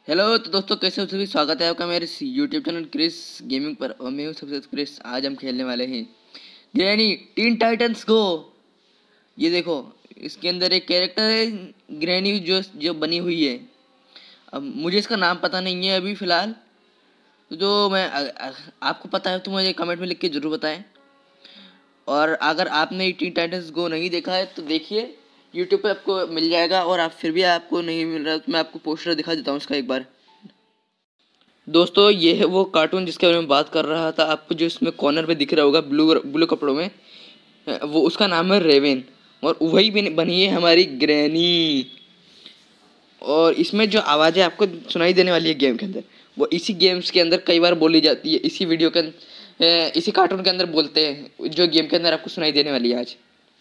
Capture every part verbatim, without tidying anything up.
Hello तो दोस्तों, कैसे हो सभी। स्वागत है आपका मेरे यूट्यूब चैनल क्रिस गेमिंग पर। और मैं हूँ सबसे क्रिस। आज हम खेलने वाले हैं ग्रैनी टीन टाइटंस गो। ये देखो, इसके अंदर एक कैरेक्टर है ग्रैनी जो जो बनी हुई है। अब मुझे इसका नाम पता नहीं है अभी फ़िलहाल। तो जो मैं आ, आ, आपको पता है तो मुझे कमेंट में लिख के ज़रूर बताएं। और अगर आपने टीन टाइटंस गो नहीं देखा है तो देखिए, यूट्यूब पे आपको मिल जाएगा। और आप फिर भी आपको नहीं मिल रहा तो मैं आपको पोस्टर दिखा देता हूँ उसका एक बार। दोस्तों, ये है वो कार्टून जिसके बारे में बात कर रहा था। आपको जो इसमें कॉर्नर पे दिख रहा होगा ब्लू ब्लू कपड़ों में, वो उसका नाम है रेवेन। और वही बनी है हमारी ग्रैनी। और इसमें जो आवाज़ें आपको सुनाई देने वाली है गेम के अंदर, वो इसी गेम्स के अंदर कई बार बोली जाती है। इसी वीडियो के अंदर, इसी कार्टून के अंदर बोलते हैं, जो गेम के अंदर आपको सुनाई देने वाली है आज।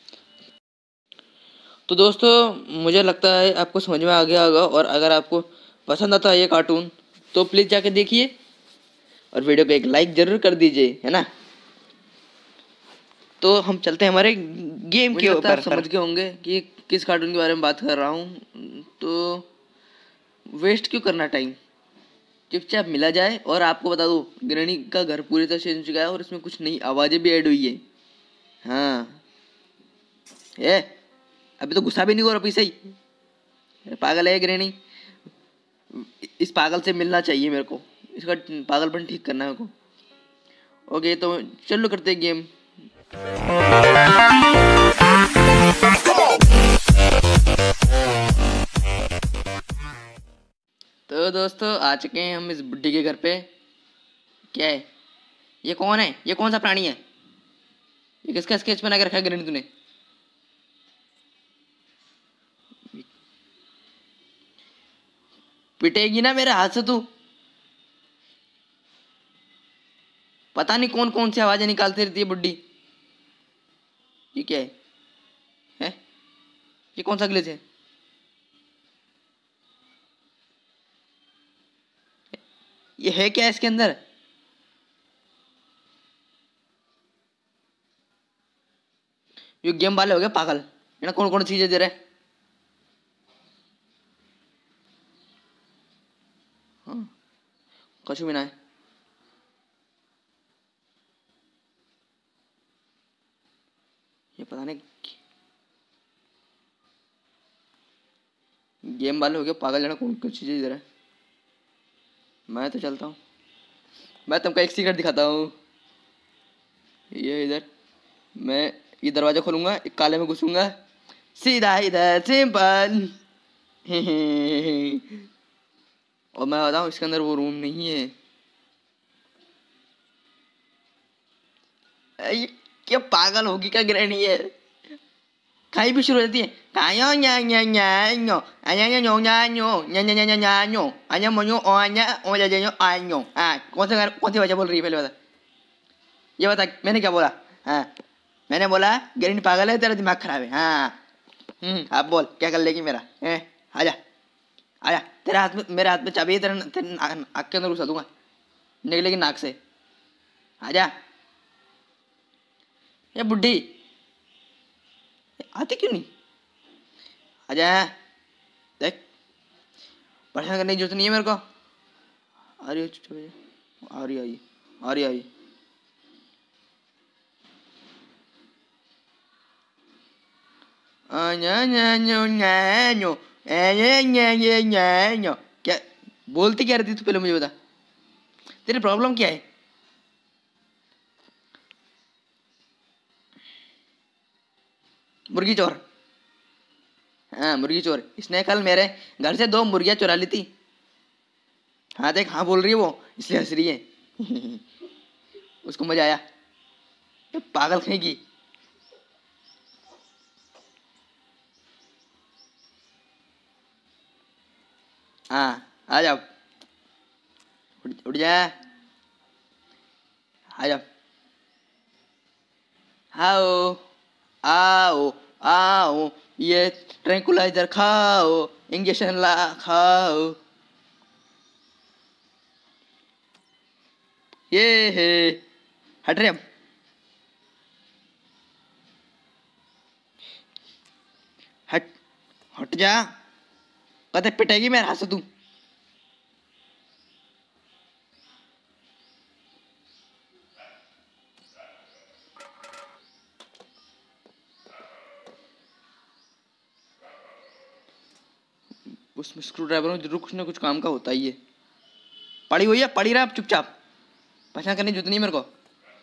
तो दोस्तों, मुझे लगता है आपको समझ में आ गया होगा। और अगर आपको पसंद आता है ये कार्टून तो प्लीज़ जाके देखिए और वीडियो को एक लाइक जरूर कर दीजिए, है ना। तो हम चलते हैं हमारे गेम के ऊपर। आप समझ गए होंगे कि किस कार्टून के बारे में बात कर रहा हूँ। तो वेस्ट क्यों करना टाइम, चुपचाप मिला जाए। और आपको बता दूँ, ग्रैनी का घर पूरी तरह से चुका है और इसमें कुछ नई आवाज़ें भी ऐड हुई है। हाँ, ए अभी तो गुस्सा भी नहीं हो रहा पीछे ही। पागल है ग्रैनी। इस पागल से मिलना चाहिए मेरे को। इसका पागलपन ठीक करना है मेरे को। ओके, तो चलो करते हैं गेम। तो दोस्तों, आ चुके हैं हम इस बुड्ढी के घर पे। क्या है ये? कौन है ये? कौन सा प्राणी है ये? किसका स्केच बना के रखा है ग्रैनी तूने? पिटेगी ना मेरे हाथ से तू। पता नहीं कौन कौन सी आवाजें निकालती रहती है बुड्ढी। ये क्या है? है ये कौन सा ग्लिच है? ये है क्या इसके अंदर? ये गेम वाले हो गए पागल। है ना, कौन कौन चीजें दे रहे। हाँ, कुछ भी ना है। ये पता नहीं गेम वाले हो गए पागल। है ना, कौन कौन चीजें दे रहे। मैं तो चलता हूँ। मैं तुमको एक सीक्रेट दिखाता हूँ। ये इधर मैं ये दरवाजा खोलूंगा, एक काले में घुसूंगा सीधा इधर, सिंपल। और मैं बताऊँ, इसके अंदर वो रूम नहीं है। ये क्या पागल होगी क्या ग्रैनी है? खाई भी शुरू हो जाती है। कायो nya nya nya nya anya nya nya nya nya nya nya nya nya nya anya मोयो ओ anya ओ जा जा आयो। हाँ, कौन सा कौन सी वजह बोल रही है? पहले बता, ये बता मैंने क्या बोला। हाँ, मैंने बोला ग्रैनी पागल है, तेरा दिमाग खराब है। हाँ, हम्म आप बोल क्या कर लेगी मेरा? हैं, आजा आजा, तेरे हाथ में, मेरे हाथ में चाबी है। तेरे तेरे नाक के अंदर घुसा दूंगा, निकलेगी नाक से। आजा। ये बुढ़ी आती क्यों नहीं? आजा, देख परेशान करने की जरूरत नहीं है मेरे को। आ रही है, आ रही आई आ रही आई। क्या बोलती क्या रहती तू? पहले मुझे बता, तेरी प्रॉब्लम क्या है? मुर्गी चोर। हाँ, मुर्गी चोर। इसने कल मेरे घर से दो मुर्गियाँ चुरा ली थी। हाँ देख, हाँ बोल रही है वो, इसलिए हंस रही है। उसको मजा आया। ये पागल कहेगी। हाँ, आ जाओ, उठ उठ जा, आ जाओ। आओ आओ आओ, ये ट्रैंकुलाइजर खाओ, इंजेक्शन ला खाओ। ये है, हट रहे अब। हट हट जा, कहते पिटेगी मेरे हाथ से तू। उसमें स्क्रू ड्राइवर में जरूर कुछ ना कुछ काम का होता ही है। पड़ी हुई है, पड़ी रहा, आप चुपचाप, परेशान करने की जरूरत नहीं मेरे को।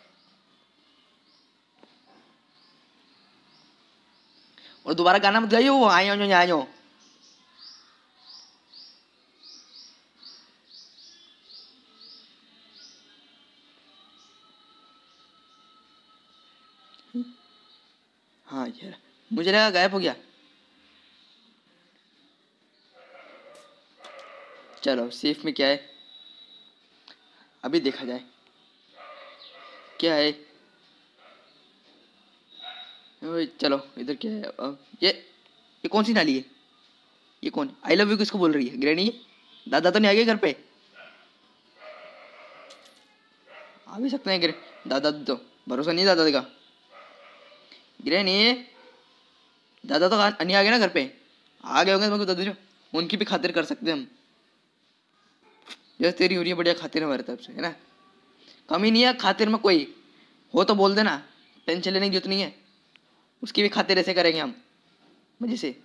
और दोबारा गाना मत गाइयो, वो आयो जो आयो। हाँ यार, मुझे लगा गायब हो गया। चलो सेफ में क्या है अभी देखा जाए, क्या है। ओए, चलो इधर क्या है। अ, ये ये कौन सी नाली है? ये कौन आई लव यू किसको बोल रही है? ग्रैनी? दादा तो नहीं आ गए घर पे? आ भी सकते हैं ग्रे दादा, तो भरोसा नहीं दादा का। ग्रैनी, दादा तो आ- नहीं आ गए ना घर पे? आ गए होंगे तो मेरे को बता दीजिए, उनकी भी खातिर कर सकते हैं हम। जैसे तेरी हो रही है बढ़िया खातिर हमारे तरफ से, है ना? कमी नहीं है खातिर में, कोई हो तो बोल देना, टेंशन लेने की जरूरत नहीं है। उसकी भी खातिर ऐसे करेंगे हम, मजे से।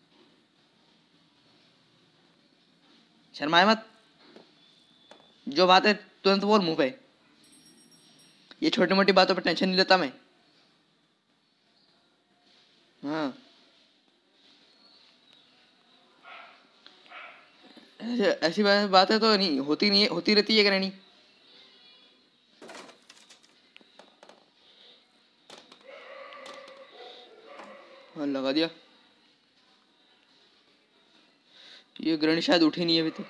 शर्माए मत, जो बात है तुरंत बोल मुंह पे। ये छोटी मोटी बातों पर टेंशन नहीं लेता मैं। हाँ, ऐसे ऐसी बात बातें तो नहीं होती, नहीं है, होती रहती है ग्रैनी। हाँ लगा दिया। ये ग्रैनी शायद उठी नहीं है अभी तक।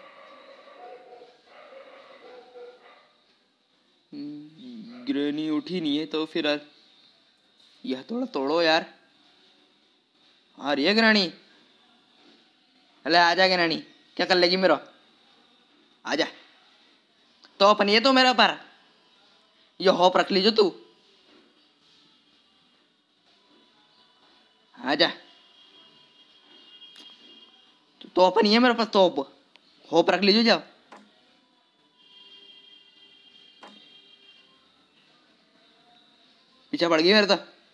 हम्म, ग्रैनी उठी नहीं है तो फिर यार यह थोड़ा तोड़ो यार। आ रही है ग्रैनी? अरे आ जा ग्रैनी, क्या कर लेगी मेरा? आजा। तो अपन ये तो मेरा पर ये होप रख लीजिए तू। आजा। तो अपन ये मेरे पास तो होप रख लीजिए जाओ। पीछे पड़ गई मेरे तो।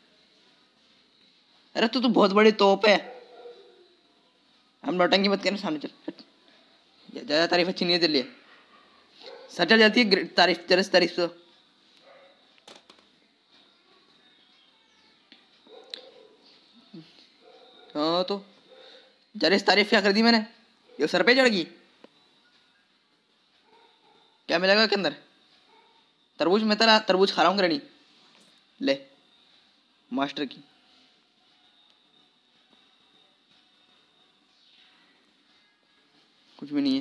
अरे तू तो बहुत बड़ी तोप है। हम नौटंकी मत करना, सामने चल। हट। ज्यादा तारीफ अच्छी नहीं है तेरे लिए। सर चल जाती है ग्रे- तारीफ, तेरे से तारीफ तो। हाँ तो जरा इस तारीफ क्या कर दी मैंने? ये सर पे चढ़ गई। क्या मिलेगा के अंदर? तरबूज? मैं तेरा तरबूज खा रहा हूँ ग्रैनी। ले, मास्टर की। कुछ भी नहीं है।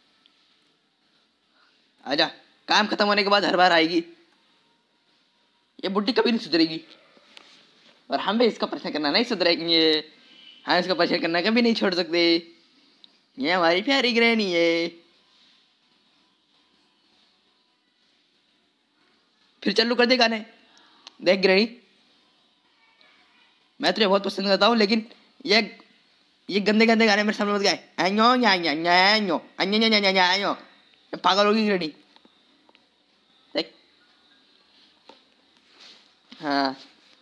आजा, काम खत्म होने के बाद हर बार आएगी। ये बुड्ढी कभी नहीं सुधरेगी, और हम भी इसका परेशान करना नहीं सुधरेंगे। हम इसका परेशान करना कभी नहीं छोड़ सकते। ये हमारी प्यारी ग्रैनी है। फिर चालू कर दे गाने। देख ग्रैनी, मैं तुझे बहुत पसंद करता हूँ, लेकिन ये ये गंदे गंदे गाने मेरे सामने मत गाए। आयो nya nya nya nya anya nya nya nya nya nya। पागल होगी ग्रैनी। देख। हाँ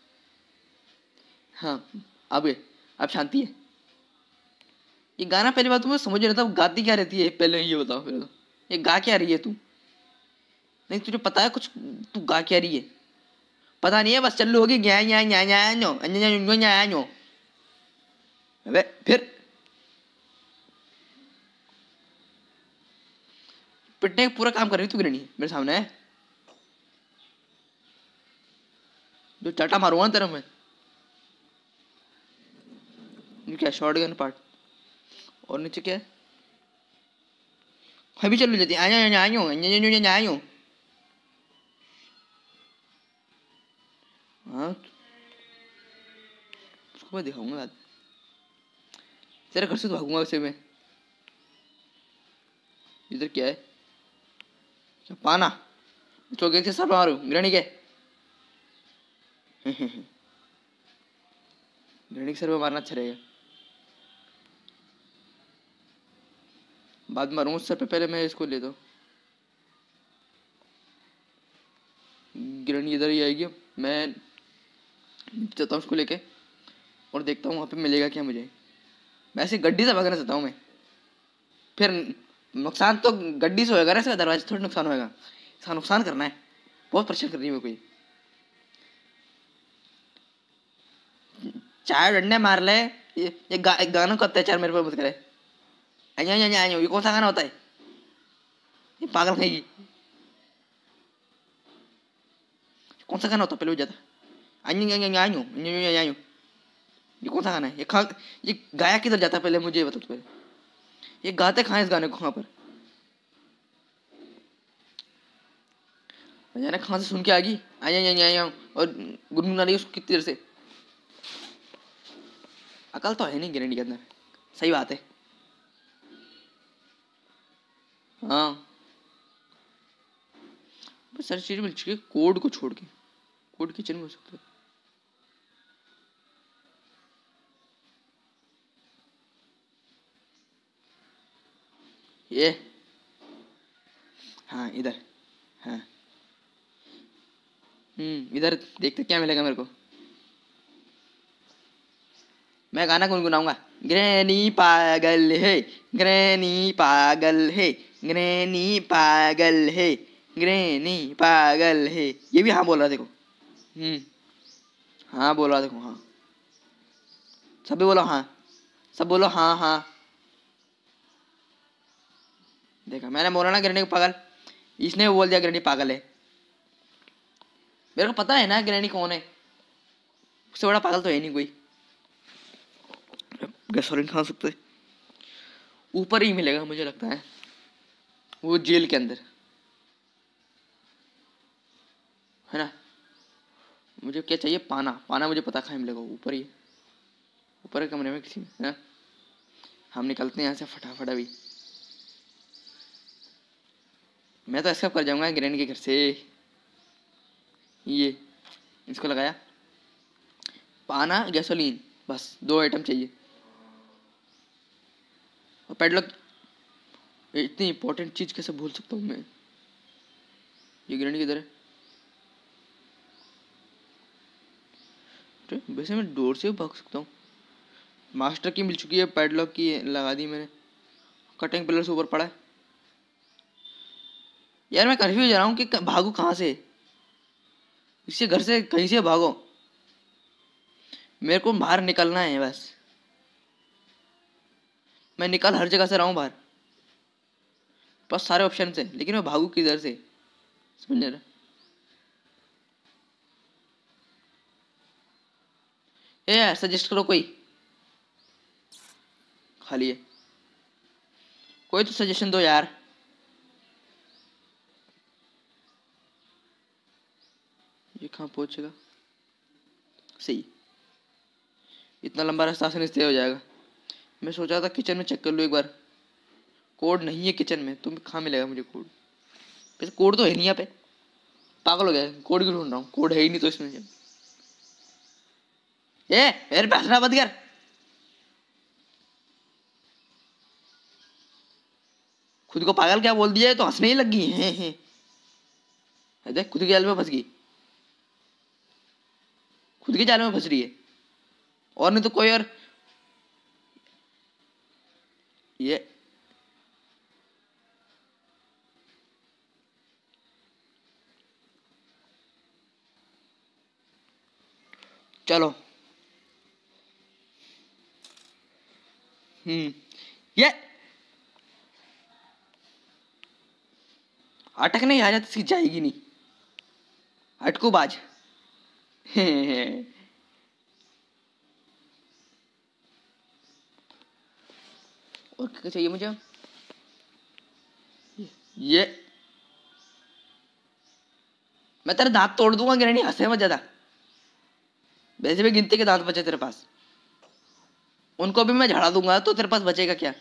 हाँ, अब अब शांति है। ये गाना पहली बात तो मैं समझ नहीं रहा था, वो गाती क्या रहती है पहले ये बताओ फिर तो। ये गा क्या रही है तू? नहीं तुझे पता है कुछ, तू गा क्या रही है? पता नहीं है, बस चल्लू होगी nya nya nya nya nya anya nya nya nya nya। अबे फिर पिटने का पूरा काम कर रही तू ग्रैनी मेरे सामने है। जो चाटा मारूंगा ना तेरा मैं। ये क्या शॉर्ट गन पार्ट? और नीचे क्या है? अभी चलू जाती है। आयो आयो आयो आयो आयो आयो। हाँ, उसको मैं दिखाऊंगा आज। तेरे घर से तो भागूंगा वैसे मैं। इधर क्या है? क्या पाना? तो गए थे सब मारू ग्रैनी के। ग्रैनी के सर पे मारना अच्छा रहेगा। बाद में मारूंगा सर पे, पहले मैं इसको ले दो। ग्रैनी इधर ही आएगी, मैं चाहता हूँ उसको लेके, और देखता हूँ वहाँ पे मिलेगा क्या मुझे। मैं ऐसे गड्डी से भागना चाहता हूँ मैं। फिर नुकसान तो गड्डी से होएगा ना, इसका दरवाजे थोड़ी नुकसान होएगा। इसका नुकसान करना है, बहुत परेशान कर रही है मेरे को ये। चार डंडे मार ले, ये, ये गा, गानों का अत्याचार मेरे पर मत करे। आयो आयो आयो, ये कौन सा गाना होता है? ये पागल खाएगी। कौन सा गाना होता है पहले? जाता आयो आयो आयो आयो आयो, ये कौन सा गाना है? ये खा ये गाया किधर जाता है पहले मुझे ये बता तो पहले। ये गाते कहाँ इस गाने को? कहाँ पर जाने, कहाँ से सुन के आ गई? आया आया आया और गुनगुना रही उसको कितनी देर से। अकल तो है नहीं गारंटी के अंदर, सही बात है। हाँ बस सारी चीज़ मिल चुकी है कोड को छोड़ के। कोड किचन में हो सकता है। ये हाँ इधर, हाँ हम्म इधर देखते क्या मिलेगा मेरे को। मैं गाना गुनगुनाऊंगा। ग्रैनी पागल है, ग्रैनी पागल है, ग्रैनी पागल है, ग्रैनी पागल है। ये भी हाँ बोल रहा देखो। हम्म हाँ बोल रहा देखो। हाँ सभी बोलो हाँ, सब बोलो हाँ हाँ। देखा मैंने बोला ना ग्रैनी पागल, इसने बोल दिया ग्रैनी पागल है। मेरे को पता है ना ग्रैनी कौन है, उससे बड़ा पागल तो है नहीं कोई। गैसोलीन खा सकते, ऊपर ही मिलेगा मुझे लगता है, वो जेल के अंदर है ना। मुझे क्या चाहिए? पाना। पाना मुझे पता कहाँ मिलेगा, ऊपर ही, ऊपर के कमरे में किसी में है ना। हम निकलते हैं यहाँ से फटाफट अभी। मैं तो एस्केप कर जाऊंगा ग्रैंड के घर से। ये इसको लगाया, पाना गैसोलीन, बस दो आइटम चाहिए। और पेडलॉक, इतनी इंपॉर्टेंट चीज कैसे भूल सकता हूँ मैं। ये ग्रैंड किधर है? वैसे मैं डोर से भाग सकता हूँ। मास्टर की मिल चुकी है, पैडलॉक की लगा दी मैंने। कटिंग पिलर से ऊपर पड़ा है। यार मैं कंफ्यूज हो रहा हूँ कि भागू कहाँ से, इससे घर से कहीं से भागो। मेरे को बाहर निकलना है बस। मैं निकल हर जगह से रहा हूँ बाहर, बस सारे ऑप्शन है, लेकिन मैं भागू किधर से समझ नहीं रहा। ए यार सजेस्ट करो कोई, खाली है कोई तो सजेशन दो यार। ये कहाँ पहुंचेगा? सही, इतना लंबा रास्ता आसानी से हो जाएगा। मैं सोचा था किचन में चेक कर लूँ एक बार। कोड नहीं है किचन में, तुम कहाँ मिलेगा मुझे कोड? वैसे कोड तो है नहीं यहाँ पे, पागल हो गया। कोड क्यों ढूंढ रहा हूँ? कोड है ही नहीं तो इसमें। ए मेरे पे हंसना बंद कर। खुद को पागल क्या बोल दिया है तो हंसने ही लगी है। देख खुद के जाल में फंस गई, खुद के जाल में फंस रही है, और नहीं तो कोई और। ये चलो, हम्म ये अटक नहीं आ जाती, इसकी जाएगी नहीं। अटको बाज। और क्या चाहिए मुझे? ये मैं तेरे दांत तोड़ दूंगा गिरनी, हंसे मत ज्यादा। वैसे भी गिनती के दांत बचे तेरे पास, उनको भी मैं झाड़ा दूंगा तो तेरे पास बचेगा क्या?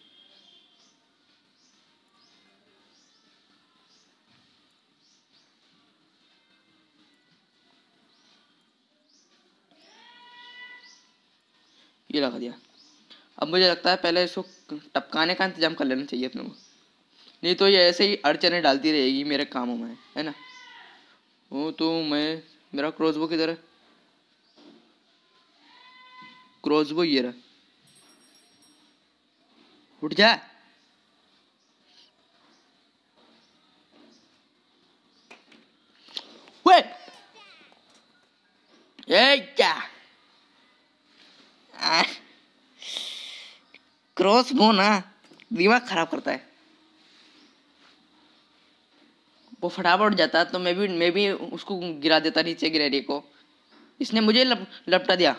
ये लगा दिया। अब मुझे लगता है पहले इसको टपकाने का इंतजाम कर लेना चाहिए अपने को, नहीं तो ये ऐसे ही अड़चने डालती रहेगी मेरे कामों में, है ना। वो तो मैं, मेरा क्रॉसबो किधर है? क्रॉसबो ये रहा। उठ जा। ए क्या क्रॉस बो ना दिमाग खराब करता है। वो फटाफट उठ जाता तो मैं भी मैं भी उसको गिरा देता नीचे गिरेरी को। इसने मुझे लप, लपटा दिया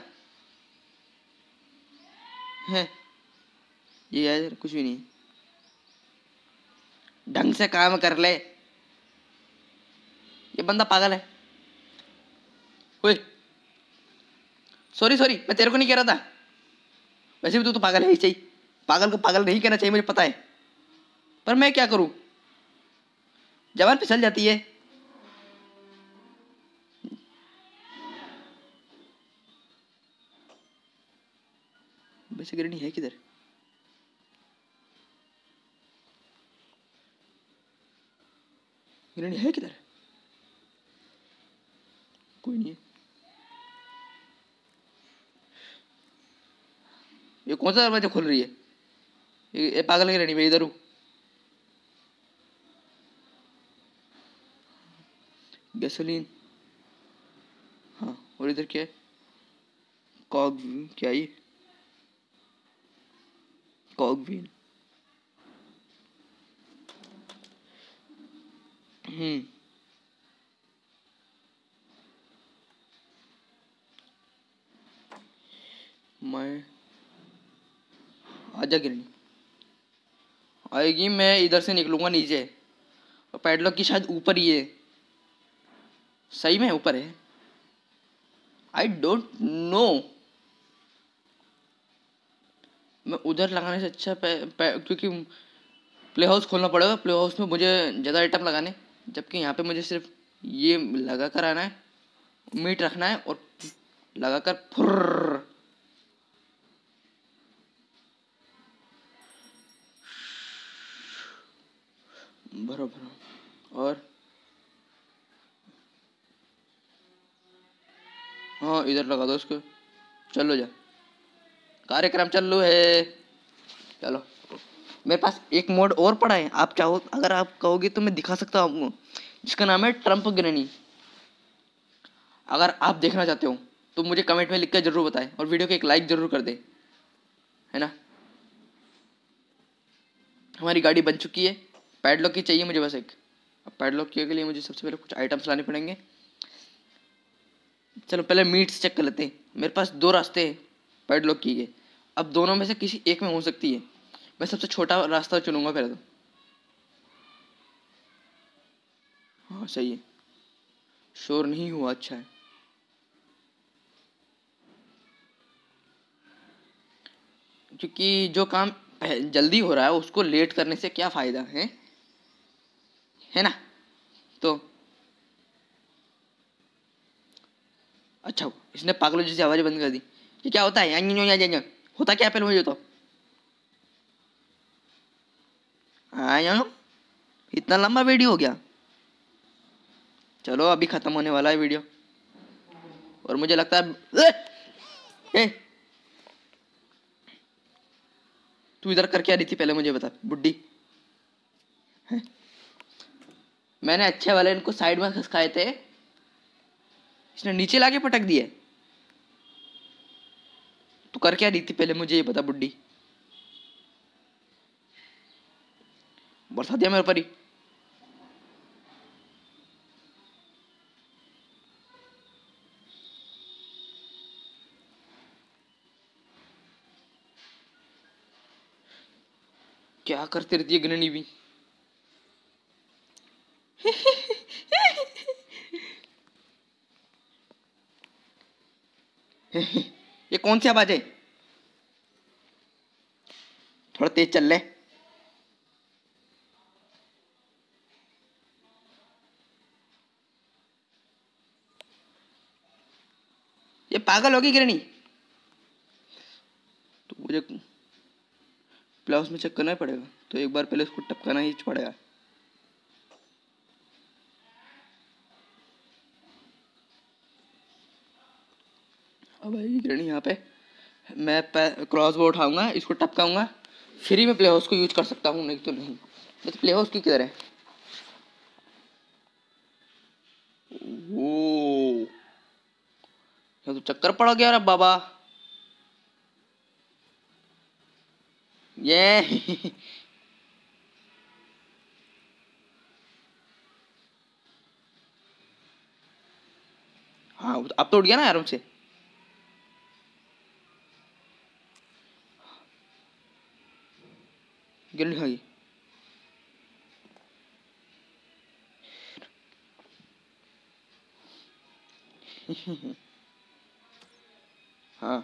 है। ये यार कुछ भी नहीं, ढंग से काम कर ले। ये बंदा पागल है। ओए सॉरी सॉरी, मैं तेरे को नहीं कह रहा था। वैसे भी तू तो पागल है ही चाहिए। पागल को पागल नहीं कहना चाहिए मुझे पता है, पर मैं क्या करूं, जवान फिसल जाती है। वैसे गिरनी है किधर? गिरनी है किधर? कोई नहीं है। ये कौन सा दरवाजा खोल रही है? ये, ये पागल की रानी, मैं इधर हूँ। गैसोलीन, हाँ। और इधर क्या है? कॉग, क्या ये? कॉग व्हील। हम्म मैं आजा गिरनी आएगी। मैं इधर से निकलूंगा नीचे, और पैडलॉक की शायद ऊपर ही है। सही में ऊपर है, आई डोंट नो। मैं उधर लगाने से अच्छा पे, पे, क्योंकि प्ले हाउस खोलना पड़ेगा। प्ले हाउस में मुझे ज़्यादा आइटम लगाने, जबकि यहाँ पे मुझे सिर्फ ये लगा कर आना है, मीट रखना है और लगा कर फुर्र। भरो भरो। और हाँ इधर लगा दो इसको। चलो जा, कार्यक्रम चालू है। चलो, मेरे पास एक मोड और पड़ा है। आप चाहो, अगर आप कहोगे तो मैं दिखा सकता हूँ आपको, जिसका नाम है ट्रम्प ग्रैनी। अगर आप देखना चाहते हो तो मुझे कमेंट में लिख कर जरूर बताएं, और वीडियो को एक लाइक जरूर कर दे, है ना। हमारी गाड़ी बन चुकी है। पैडलॉक की चाहिए मुझे बस एक। अब पैडलॉक के लिए मुझे सबसे पहले कुछ आइटम्स लाने पड़ेंगे। चलो पहले मीट्स चेक कर लेते हैं। मेरे पास दो रास्ते हैं पैडलॉक की के। अब दोनों में से किसी एक में हो सकती है। मैं सबसे छोटा रास्ता चुनूंगा पहले तो। हाँ सही है, शोर नहीं हुआ, अच्छा है। क्योंकि जो काम जल्दी हो रहा है उसको लेट करने से क्या फायदा है, है ना। तो अच्छा, इसने पागलों जैसी आवाज़ बंद कर दी। ये क्या होता है? या, या, या, या, होता क्या पहले मुझे तो। हाँ यार, इतना लंबा वीडियो हो गया। चलो अभी खत्म होने वाला है वीडियो, और मुझे लगता है ए, ए, तू इधर कर क्या रही थी पहले मुझे बता बुड्ढी। है? मैंने अच्छे वाले इनको साइड में खसकाए थे, इसने नीचे लाके पटक दिए। तू कर क्या रही थी पहले मुझे ये बता बुड्ढी। बरसा दिया मेरे ऊपर ही। क्या करती रहती है गननी भी। ये कौन सी आवाज है? थोड़ा तेज चल ले। ये पागल होगी गिरनी। तो मुझे प्लाउस में चेक करना ही पड़ेगा, तो एक बार पहले उसको टपकाना ही पड़ेगा। अब भाई गिरनी यहाँ पे मैं क्रॉस बो उठाऊंगा, इसको टपकाऊंगा, फ्री में प्ले हाउस को यूज कर सकता हूँ, नहीं तो नहीं। तो प्ले हाउस की किधर है? वो ये तो चक्कर पड़ गया रे बाबा। ये हाँ अब तो उठ गया ना यार मुझसे। गिरने खाई। हाँ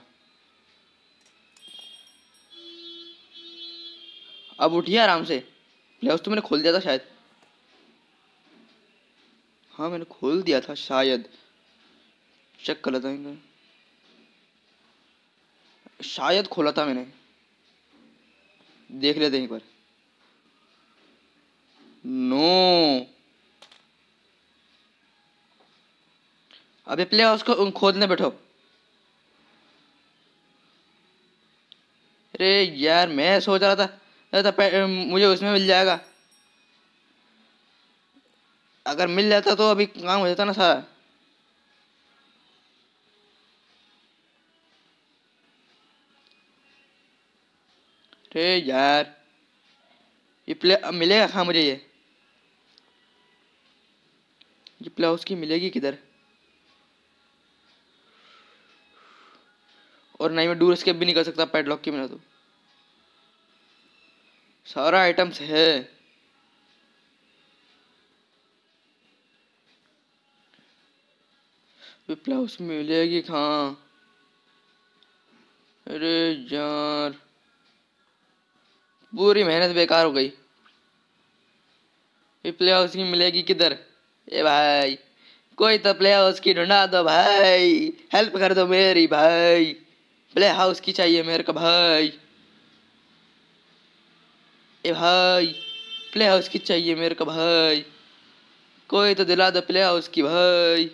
अब उठिए आराम से। प्ले तो मैंने खोल दिया था शायद। हाँ मैंने खोल दिया था शायद। चेक कर लेता हूँ। शायद खोला था मैंने। देख लेते हैं एक बार। नो। अबे प्ले हाउस को खोदने बैठो। अरे यार मैं सोच रहा था, रहा था मुझे उसमें मिल जाएगा। अगर मिल जाता तो अभी काम हो जाता ना सारा। अरे यार ये प्ले अब मिलेगा कहाँ मुझे? ये ये प्ले हाउस की मिलेगी किधर? और नहीं मैं डूर स्केप भी नहीं कर सकता पैडलॉक के बिना। तो सारा आइटम्स है। प्ले हाउस मिलेगी कहाँ? अरे यार पूरी मेहनत बेकार हो गई। प्ले हाउस की मिलेगी किधर? ए भाई कोई तो प्ले हाउस की ढूंढा दो भाई। हेल्प कर दो मेरी भाई। प्ले हाउस की चाहिए मेरे को भाई। ए भाई प्ले हाउस की चाहिए मेरे को भाई। कोई तो दिला दो प्ले हाउस की भाई।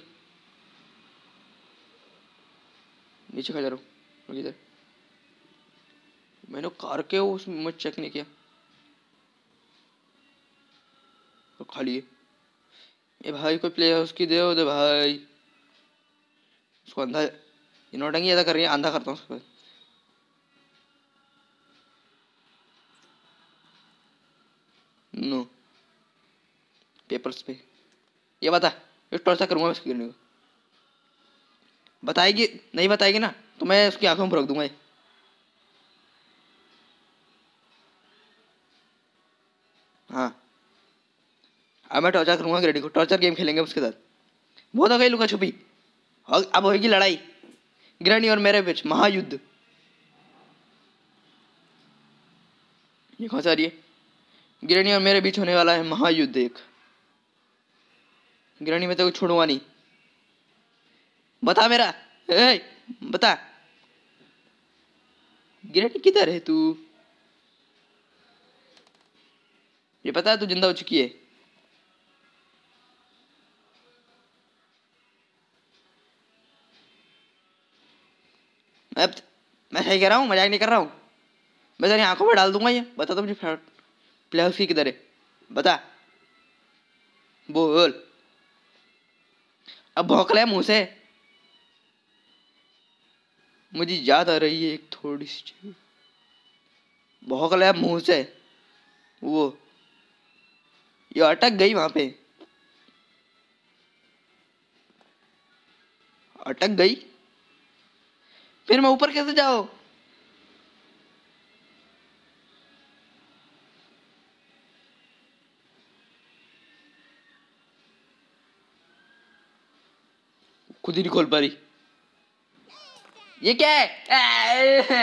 नीचे खा जा रहा हूँ इधर। मैंने कार के उस मुझ चेक नहीं किया। तो खाली है। ए भाई कोई प्ले हाउस की दे दो भाई। उसको अंधा ये नौटंकी ज्यादा कर रही है। अंधा करता हूँ उसको। नो पेपर्स पे ये बता। ये टॉर्चर करूंगा उसकी गिरने को। बताएगी नहीं बताएगी ना तो मैं उसकी आंखों में भड़क दूंगा। हाँ अब मैं टॉर्चर करूंगा ग्रेडी को। टॉर्चर गेम खेलेंगे उसके साथ। बहुत हो गई लुका छुपी। अब होगी लड़ाई ग्रैनी और मेरे बीच महायुद्ध। ये कौन सा आ रही है? ग्रैनी और मेरे बीच होने वाला है महायुद्ध एक। ग्रैनी में तो कुछ छोड़ूंगा नहीं। बता मेरा ए, बता ग्रैनी किधर है तू? ये पता है तू जिंदा हो चुकी है। अब मैं सही कह रहा हूँ मजाक नहीं कर रहा हूँ। मैं तेरी आंखों में डाल दूंगा ये। बता तो मुझे प्ले हाउस की किधर है? बता बोल। अब भौंक ले मुंह से। मुझे याद आ रही है एक थोड़ी सी चीज। भौंक ले मुंह से। वो ये अटक गई वहां पे। अटक गई फिर मैं ऊपर कैसे जाऊं? खुद ही नहीं खोल पा रही। ये क्या है?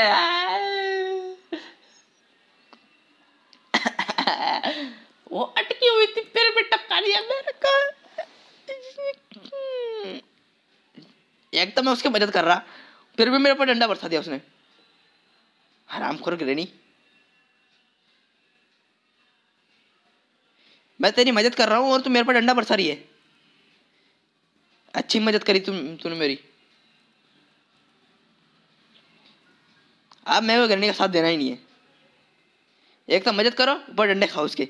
वो अटकी हुई थी फिर भी टपका दिया मेरे को। एक तो मैं उसकी मदद कर रहा फिर भी मेरे पर डंडा बरसा दिया उसने। हरामखोर ग्रैनी। मैं तेरी मदद कर रहा हूँ और तू मेरे पर डंडा बरसा रही है। अच्छी मदद करी तुम तूने मेरी। अब मैं वो ग्रैनी का साथ देना ही नहीं है। एक तो मदद करो ऊपर डंडे खाओ उसके।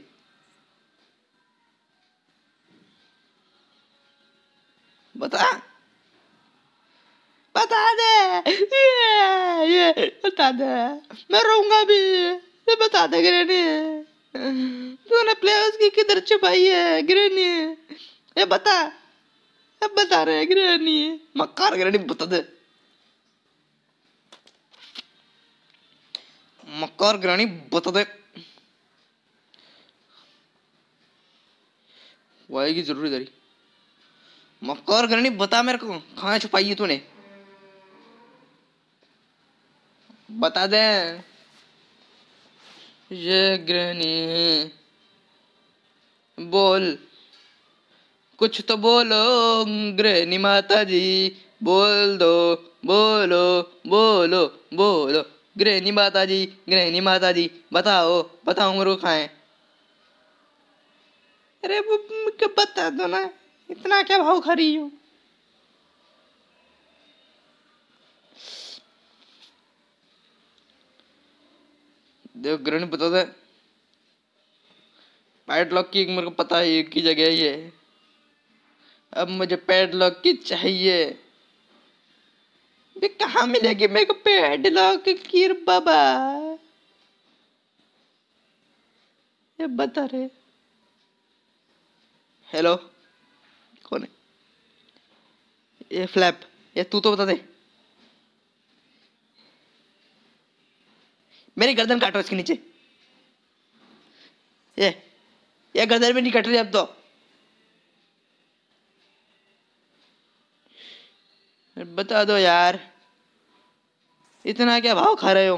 बता बता दे, ये, ये बता दे, मैं रहूंगा भी, ये बता दे ग्रैनी, तूने प्लेयर्स की किधर छुपाई है ग्रैनी, ये बता, अब बता रहे ग्रैनी, मक्कार ग्रैनी बता दे, मक्कार ग्रैनी बता दे, वाई की जरूरी दरी, मक्कार ग्रैनी बता मेरे को कहाँ छुपाई है तूने, बता दे, ये ग्रैनी बोल, कुछ तो बोलो ग्रैनी माता जी, बोल दो, बोलो बोलो बोलो ग्रैनी माता जी, ग्रैनी माता जी बताओ, बताओ मेरे को खाएं, अरे वो क्या बता दो ना, इतना क्या भाव खा रही हो, देखो ग्रैनी बता दे, पैडलॉक की मेरे को पता है एक ही जगह ही है, अब मुझे पैडलॉक की चाहिए, ये कहाँ मिलेगी मेरे को पैडलॉक की बाबा, ये बता रहे, हेलो कौन है, ये फ्लैप, ये तू तो बता दे, मेरी गर्दन काटो इसके नीचे, ये ये गर्दन में नहीं कट रही अब तो, बता दो यार, इतना क्या भाव खा रहे हो,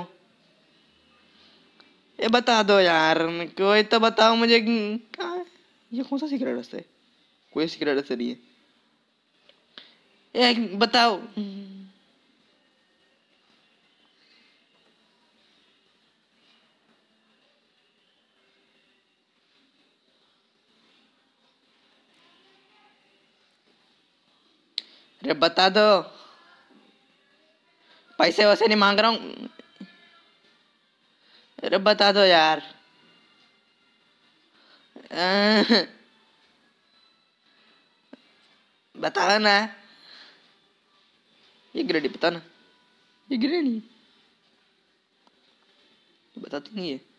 ये बता दो यार, कोई तो बताओ मुझे, कहाँ ये कौन सा सीक्रेट रास्ता है, कोई सीक्रेट रास्ता नहीं है, ये बताओ, अरे बता दो, पैसे वैसे नहीं मांग रहा हूँ, अरे बता दो यार, बता ना, ये ग्रेडी बता ना, ये ग्रेडी बताती नहीं है,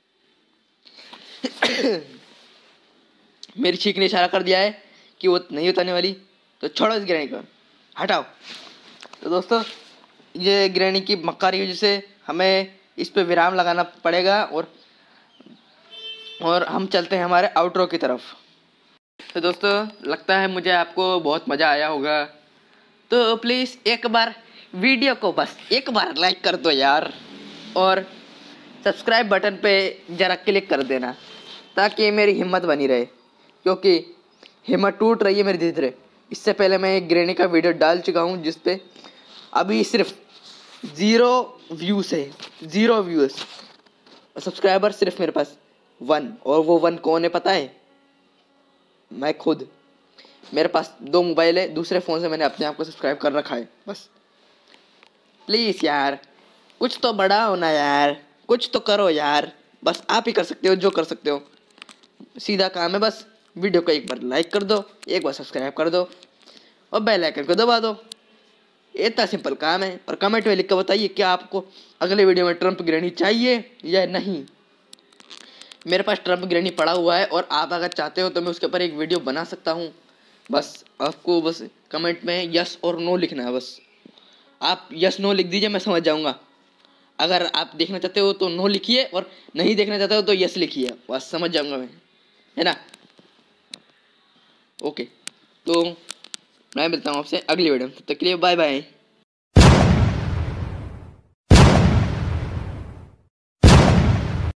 मेरी चीख ने इशारा कर दिया है कि वो नहीं उतारने वाली, तो छोड़ो इस ग्रैनी को, हटाओ। तो दोस्तों ये ग्रैनी की मक्कारी वजह से हमें इस पे विराम लगाना पड़ेगा, और और हम चलते हैं हमारे आउटरो की तरफ। तो दोस्तों लगता है मुझे आपको बहुत मज़ा आया होगा, तो प्लीज़ एक बार वीडियो को बस एक बार लाइक कर दो यार, और सब्सक्राइब बटन पे ज़रा क्लिक कर देना ताकि मेरी हिम्मत बनी रहे, क्योंकि हिम्मत टूट रही है मेरी धीरे धीरे। इससे पहले मैं एक ग्रैनी का वीडियो डाल चुका हूँ जिस पे अभी सिर्फ ज़ीरो व्यूज़ है, ज़ीरो व्यूज़, और सब्सक्राइबर सिर्फ मेरे पास वन, और वो वन कौन है पता है, मैं खुद। मेरे पास दो मोबाइल है, दूसरे फ़ोन से मैंने अपने आप को सब्सक्राइब कर रखा है। बस प्लीज़ यार कुछ तो बड़ा होना यार, कुछ तो करो यार, बस आप ही कर सकते हो जो कर सकते हो। सीधा काम है, बस वीडियो को एक बार लाइक कर दो, एक बार सब्सक्राइब कर दो और बेल आइकन को दबा दो, इतना सिंपल काम है। और कमेंट में लिख कर बताइए कि आपको अगले वीडियो में ट्रम्प ग्रैनी चाहिए या नहीं। मेरे पास ट्रम्प ग्रैनी पड़ा हुआ है, और आप अगर चाहते हो तो मैं उसके ऊपर एक वीडियो बना सकता हूँ। बस आपको बस कमेंट में यस और नो लिखना है, बस आप यस नो लिख दीजिए, मैं समझ जाऊँगा। अगर आप देखना चाहते हो तो नो लिखिए, और नहीं देखना चाहते हो तो यस लिखिए, बस समझ जाऊँगा मैं, है ना। ओके, तो मैं मिलता हूँ आपसे अगली वीडियो में, तब तक के लिए बाय बाय।